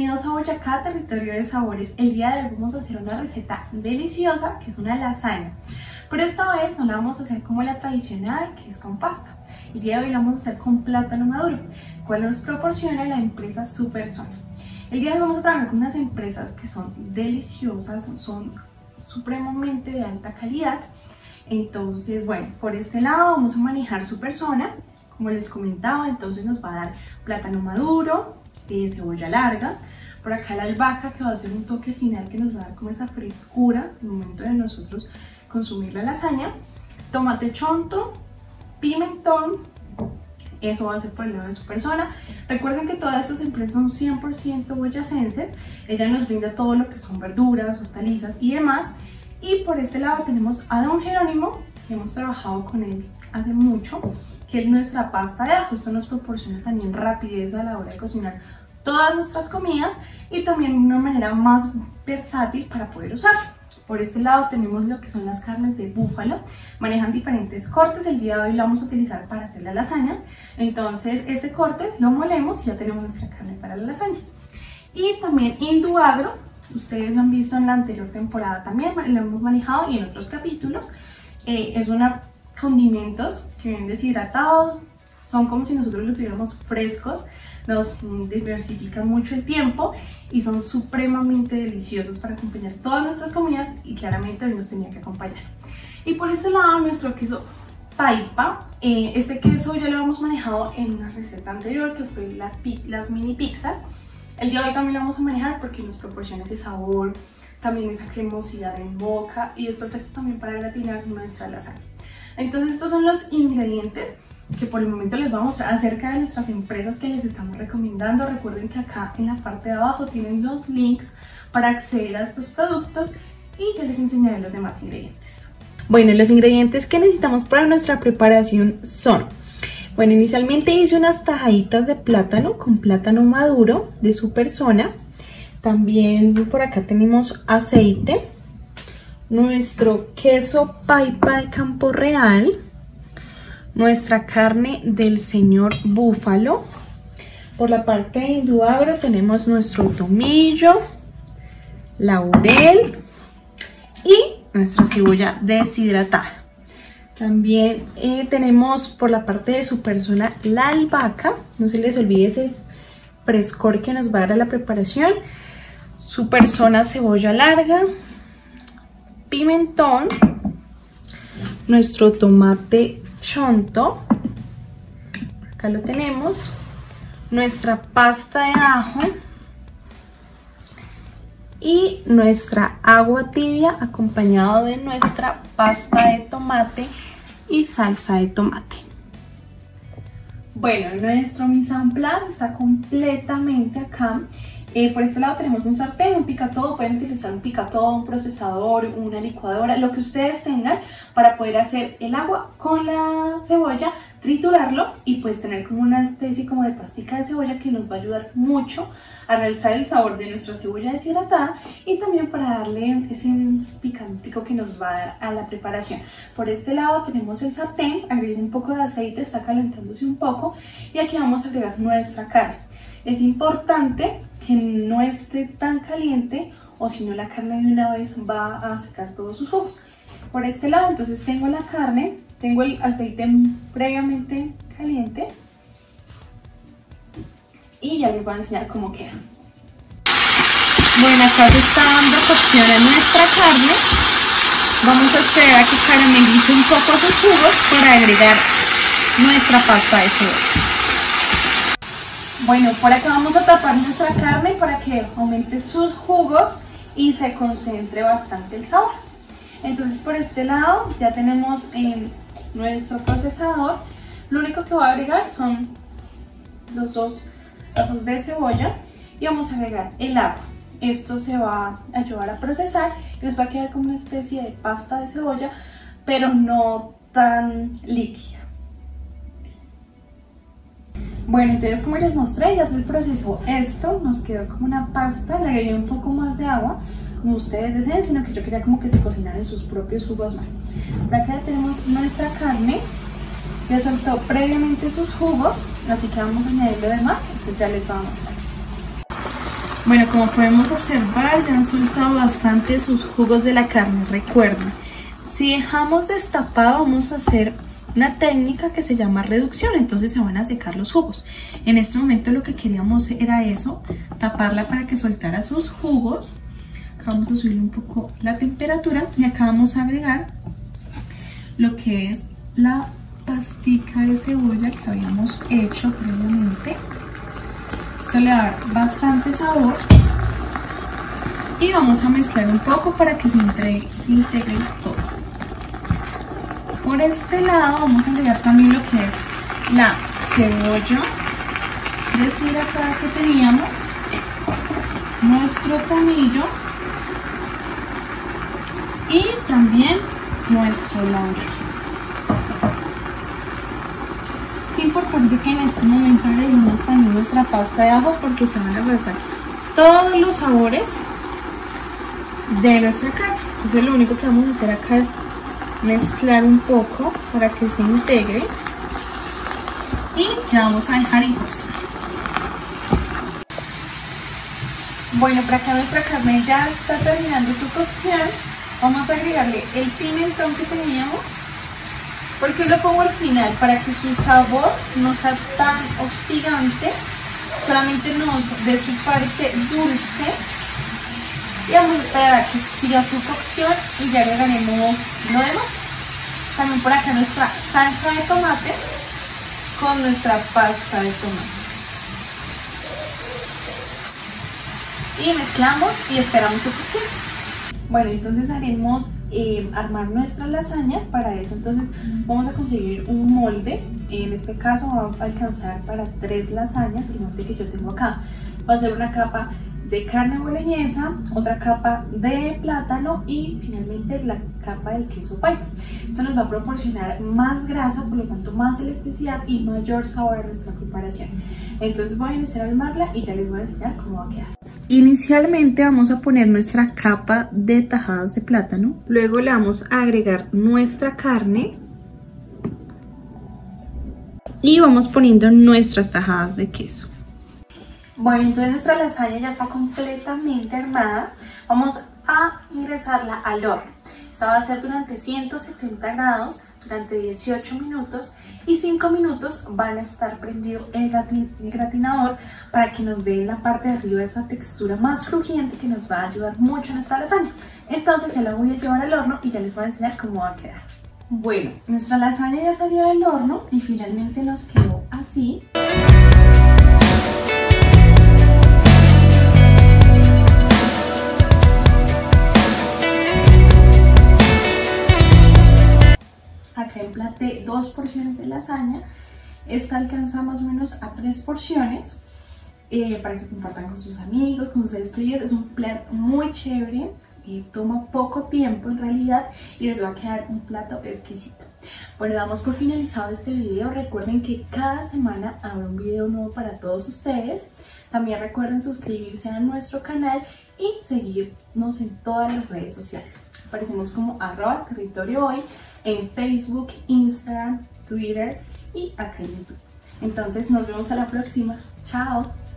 Bienvenidos a Boyacá, territorio de sabores. El día de hoy vamos a hacer una receta deliciosa que es una lasaña. Pero esta vez no la vamos a hacer como la tradicional, que es con pasta. El día de hoy la vamos a hacer con plátano maduro, cual nos proporciona la empresa Superzona. El día de hoy vamos a trabajar con unas empresas que son deliciosas, son supremamente de alta calidad. Entonces, bueno, por este lado vamos a manejar Superzona, como les comentaba. Entonces nos va a dar plátano maduro, cebolla larga, por acá la albahaca, que va a ser un toque final que nos va a dar como esa frescura en el momento de nosotros consumir la lasaña, tomate chonto, pimentón, eso va a ser por el lado de Superzona. Recuerden que todas estas empresas son 100% boyacenses, ella nos brinda todo lo que son verduras, hortalizas y demás. Y por este lado tenemos a Don Jerónimo, que hemos trabajado con él hace mucho, que es nuestra pasta de ajo. Esto nos proporciona también rapidez a la hora de cocinar todas nuestras comidas y también una manera más versátil para poder usarlo. Por este lado tenemos lo que son las carnes de búfalo, manejan diferentes cortes. El día de hoy lo vamos a utilizar para hacer la lasaña. Entonces este corte lo molemos y ya tenemos nuestra carne para la lasaña. Y también Induagro, ustedes lo han visto en la anterior temporada también, lo hemos manejado y en otros capítulos. Es una condimentos que vienen deshidratados, son como si nosotros los tuviéramos frescos, nos diversifican mucho el tiempo y son supremamente deliciosos para acompañar todas nuestras comidas, y claramente hoy nos tenía que acompañar. Y por este lado nuestro queso paipa, este queso ya lo hemos manejado en una receta anterior que fue las mini pizzas. El día de hoy también lo vamos a manejar porque nos proporciona ese sabor, también esa cremosidad en boca, y es perfecto también para gratinar nuestra lasaña. Entonces estos son los ingredientes que por el momento les voy a mostrar acerca de nuestras empresas que les estamos recomendando. Recuerden que acá en la parte de abajo tienen los links para acceder a estos productos y ya les enseñaré los demás ingredientes. Bueno, los ingredientes que necesitamos para nuestra preparación son: bueno, inicialmente hice unas tajaditas de plátano con plátano maduro de Superzona. También por acá tenemos aceite, nuestro queso paipa de Campo Real, nuestra carne del señor búfalo. Por la parte de Induagro tenemos nuestro tomillo, laurel y nuestra cebolla deshidratada. También tenemos por la parte de Superzona la albahaca, no se les olvide ese frescor que nos va a dar a la preparación. Superzona cebolla larga, pimentón, nuestro tomate chonto, acá lo tenemos, nuestra pasta de ajo y nuestra agua tibia acompañado de nuestra pasta de tomate y salsa de tomate. Bueno, nuestro mise en place está completamente acá. Por este lado tenemos un sartén, un picatodo, pueden utilizar un picatodo, un procesador, una licuadora, lo que ustedes tengan para poder hacer el agua con la cebolla, triturarlo y pues tener como una especie como de pastica de cebolla que nos va a ayudar mucho a realzar el sabor de nuestra cebolla deshidratada y también para darle ese picantico que nos va a dar a la preparación. Por este lado tenemos el sartén, agregué un poco de aceite, está calentándose un poco y aquí vamos a agregar nuestra carne. Es importante que no esté tan caliente o si no la carne de una vez va a sacar todos sus jugos. Por este lado entonces tengo la carne, tengo el aceite previamente caliente y ya les voy a enseñar cómo queda. Bueno, acá se está dando cocción a nuestra carne. Vamos a esperar a que caramelice un poco sus jugos para agregar nuestra pasta de cebolla. Bueno, por acá vamos a tapar nuestra carne para que aumente sus jugos y se concentre bastante el sabor. Entonces por este lado ya tenemos nuestro procesador. Lo único que voy a agregar son los dos ajos de cebolla y vamos a agregar el agua. Esto se va a ayudar a procesar y nos va a quedar como una especie de pasta de cebolla, pero no tan líquida. Bueno, entonces como les mostré, ya se procesó esto, nos quedó como una pasta, le agregué un poco más de agua, como ustedes deseen, sino que yo quería como que se cocinara en sus propios jugos más. Por acá ya tenemos nuestra carne, ya soltó previamente sus jugos, así que vamos a añadir lo demás, entonces ya les voy a mostrar. Bueno, como podemos observar, ya han soltado bastante sus jugos de la carne. Recuerden, si dejamos destapado vamos a hacer una técnica que se llama reducción, entonces se van a secar los jugos. En este momento lo que queríamos era eso, taparla para que soltara sus jugos. Acá vamos a subir un poco la temperatura y acá vamos a agregar lo que es la pastica de cebolla que habíamos hecho previamente. Esto le va a dar bastante sabor y vamos a mezclar un poco para que se integre todo. Por este lado vamos a agregar también lo que es la cebolla deshidratada que teníamos, nuestro tomillo y también nuestro laurel. Es importante que en este momento agreguemos también nuestra pasta de ajo porque se van a realzar todos los sabores de nuestra carne. Entonces lo único que vamos a hacer acá es mezclar un poco para que se integre y ya vamos a dejar inclusive. Bueno, para acá nuestra carne ya está terminando su cocción. Vamos a agregarle el pimentón que teníamos. ¿Por qué lo pongo al final? Para que su sabor no sea tan hostigante, solamente nos dé su parte dulce. Y vamos a esperar a que siga su cocción y ya agregaremos lo demás. También por acá nuestra salsa de tomate con nuestra pasta de tomate. Y mezclamos y esperamos su cocción. Bueno, entonces haremos armar nuestra lasaña. Para eso entonces vamos a conseguir un molde. En este caso va a alcanzar para 3 lasañas. El molde que yo tengo acá va a ser una capa de carne boloñesa, otra capa de plátano y finalmente la capa del queso pie. Esto nos va a proporcionar más grasa, por lo tanto más elasticidad y mayor sabor a nuestra preparación. Entonces voy a iniciar a armarla y ya les voy a enseñar cómo va a quedar. Inicialmente vamos a poner nuestra capa de tajadas de plátano, luego le vamos a agregar nuestra carne y vamos poniendo nuestras tajadas de queso. Bueno, entonces nuestra lasaña ya está completamente armada. Vamos a ingresarla al horno. Esta va a ser durante 170 grados durante 18 minutos y 5 minutos van a estar prendido el gratinador para que nos dé en la parte de arriba esa textura más crujiente que nos va a ayudar mucho en nuestra lasaña. Entonces ya la voy a llevar al horno y ya les voy a enseñar cómo va a quedar. Bueno, nuestra lasaña ya salió del horno y finalmente nos quedó así. Acá emplaté 2 porciones de lasaña. Esta alcanza más o menos a 3 porciones para que compartan con sus amigos, con sus seres queridos. Es un plato muy chévere, toma poco tiempo en realidad y les va a quedar un plato exquisito. Bueno, damos por finalizado este video. Recuerden que cada semana habrá un video nuevo para todos ustedes. También recuerden suscribirse a nuestro canal y seguirnos en todas las redes sociales. Aparecemos como @territoriohoy en Facebook, Instagram, Twitter y acá en YouTube. Entonces nos vemos a la próxima. Chao.